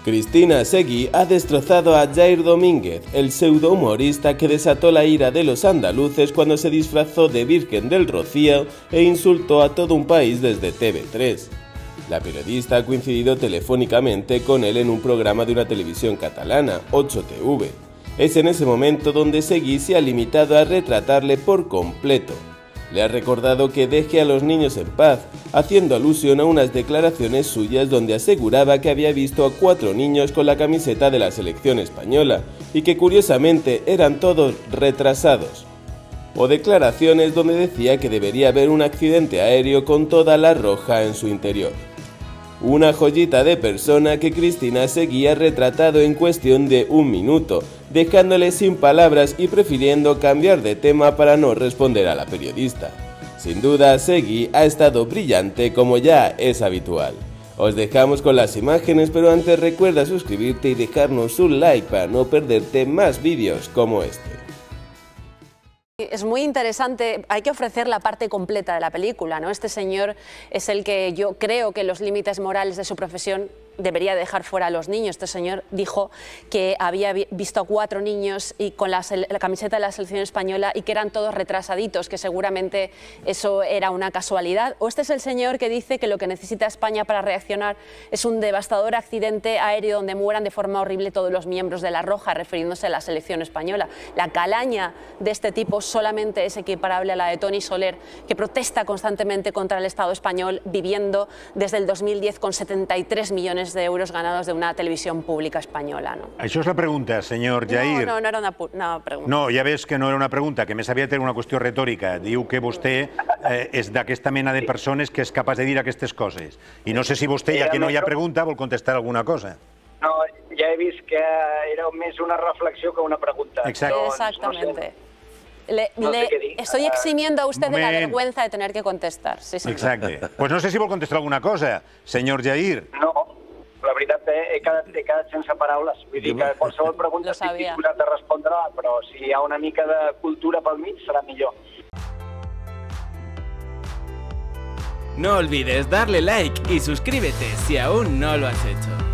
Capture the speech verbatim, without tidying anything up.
Cristina Seguí ha destrozado a Jair Domínguez, el pseudo-humorista que desató la ira de los andaluces cuando se disfrazó de Virgen del Rocío e insultó a todo un país desde T V tres. La periodista ha coincidido telefónicamente con él en un programa de una televisión catalana, ocho T V. Es en ese momento donde Seguí se ha limitado a retratarle por completo. Le ha recordado que deje a los niños en paz, haciendo alusión a unas declaraciones suyas donde aseguraba que había visto a cuatro niños con la camiseta de la selección española y que curiosamente eran todos retrasados. O declaraciones donde decía que debería haber un accidente aéreo con toda la roja en su interior. Una joyita de persona que Cristina Seguí ha retratado en cuestión de un minuto, dejándole sin palabras y prefiriendo cambiar de tema para no responder a la periodista. Sin duda, Seguí ha estado brillante como ya es habitual. Os dejamos con las imágenes, pero antes recuerda suscribirte y dejarnos un like para no perderte más vídeos como este. Es muy interesante, hay que ofrecer la parte completa de la película, ¿no? Este señor es el que yo creo que los límites morales de su profesión debería dejar fuera a los niños. Este señor dijo que había visto a cuatro niños y con la, la camiseta de la selección española y que eran todos retrasaditos, que seguramente eso era una casualidad. O este es el señor que dice que lo que necesita España para reaccionar es un devastador accidente aéreo donde mueran de forma horrible todos los miembros de la Roja, refiriéndose a la selección española. La calaña de este tipo solamente es equiparable a la de Toni Soler, que protesta constantemente contra el Estado español, viviendo desde el dos mil diez con setenta y tres millones de euros ganados de una televisión pública espanyola. No? Això és la pregunta, senyor Jair. No, no, no era una, una pregunta. No, ja ves que no era una pregunta, que més aviat era una qüestió retòrica. Diu que vostè eh, és d'aquesta mena de persones que és capaç de dir aquestes coses. I no sé si vostè, ja que no hi ha pregunta, vol contestar alguna cosa. No, ja he vist que era més una reflexió que una pregunta. Exacte. No, Exactamente. Le, no sé le estoy eximiendo a usted de la vergüenza de tener que contestar. Sí, sí. Exacte. Pues no sé si vol contestar alguna cosa, senyor Jair. No, la veritat, he quedat, he quedat sense paraules. Vull dir que qualsevol pregunta estic disposat a respondre, però si hi ha una mica de cultura pel mig serà millor. No olvides darle like y suscríbete si aún no lo has hecho.